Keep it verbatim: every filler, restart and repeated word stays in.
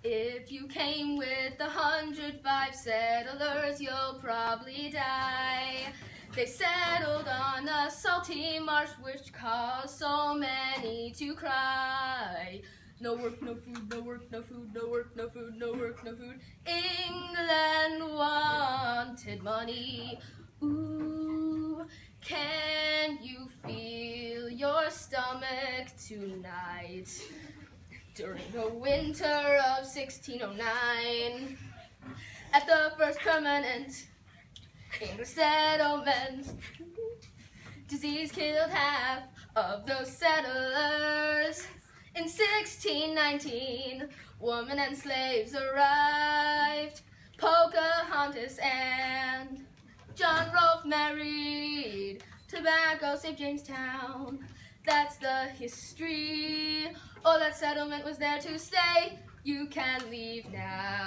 If you came with the hundred five settlers, you'll probably die. They settled on a salty marsh which caused so many to cry. No work, no food, no work, no food, no work, no food, no work, no food. England wanted money. Ooh, can you feel your stomach tonight? During the winter of sixteen oh nine, at the first permanent English settlement, disease killed half of those settlers. In sixteen nineteen, women and slaves arrived. Pocahontas and John Rolfe married. Tobacco saved Jamestown. That's the history. Oh, that settlement was there to stay. You can leave now.